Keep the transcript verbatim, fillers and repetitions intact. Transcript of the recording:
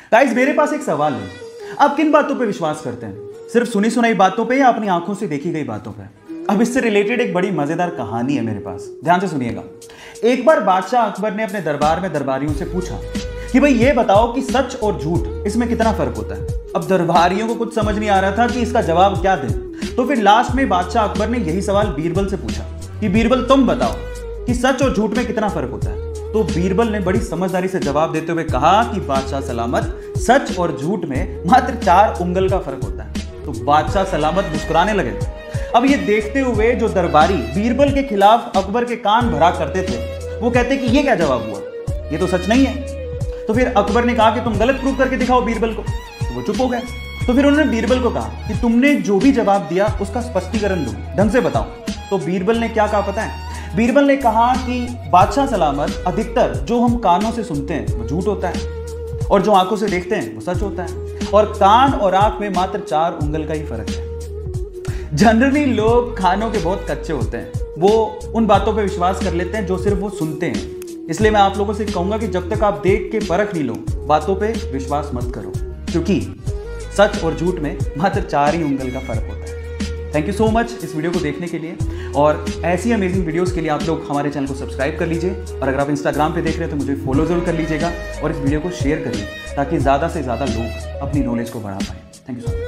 Guys मेरे पास एक सवाल है, आप किन बातों पे विश्वास करते हैं? सिर्फ सुनी सुनाई बातों पे या अपनी आंखों से देखी गई बातों पे? अब इससे रिलेटेड एक बड़ी मजेदार कहानी है मेरे पास, ध्यान से सुनिएगा। एक बार बादशाह अकबर ने अपने दरबार में दरबारियों से पूछा कि भाई ये बताओ कि सच और झूठ इसमें कितना फर्क होता है। अब दरबारियों को कुछ समझ नहीं आ रहा था कि इसका जवाब क्या दें, तो फिर लास्ट में बादशाह अकबर ने यही सवाल बीरबल से पूछा कि बीरबल तुम बताओ कि सच और झूठ में कितना फर्क होता है। तो बीरबल ने बड़ी समझदारी से जवाब देते हुए कहा कि बादशाह सलामत, सच और झूठ में मात्र चार उंगल का फर्क होता है। तो बादशाह सलामत मुस्कुराने लगे। अब ये देखते हुए जो दरबारी बीरबल के खिलाफ अकबर के कान भरा करते थे, वो कहते कि ये क्या जवाब हुआ, ये तो सच नहीं है। तो फिर अकबर ने कहा कि तुम गलत प्रूव करके दिखाओ बीरबल को। तो वो चुप हो गए। तो फिर उन्होंने बीरबल को कहा कि तुमने जो भी जवाब दिया उसका स्पष्टीकरण दो, ढंग से बताओ। तो बीरबल ने क्या कहा पता है? बीरबल ने कहा कि बादशाह सलामत, अधिकतर जो हम कानों से सुनते हैं वो झूठ होता है और जो आंखों से देखते हैं वो सच होता है, और कान और आंख में मात्र चार उंगल का ही फर्क है। जनरली लोग कानों के बहुत कच्चे होते हैं, वो उन बातों पे विश्वास कर लेते हैं जो सिर्फ वो सुनते हैं। इसलिए मैं आप लोगों से कहूंगा कि जब तक आप देख के परख नहीं लो, बातों पे विश्वास मत करो, क्योंकि सच और झूठ में मात्र चार ही उंगल का फर्क होता है। थैंक यू सो मच इस वीडियो को देखने के लिए, और ऐसी अमेजिंग वीडियोस के लिए आप लोग हमारे चैनल को सब्सक्राइब कर लीजिए, और अगर आप इंस्टाग्राम पे देख रहे हैं तो मुझे फॉलो जरूर कर लीजिएगा और इस वीडियो को शेयर करिए ताकि ज़्यादा से ज़्यादा लोग अपनी नॉलेज को बढ़ा पाएं। Thank you so much.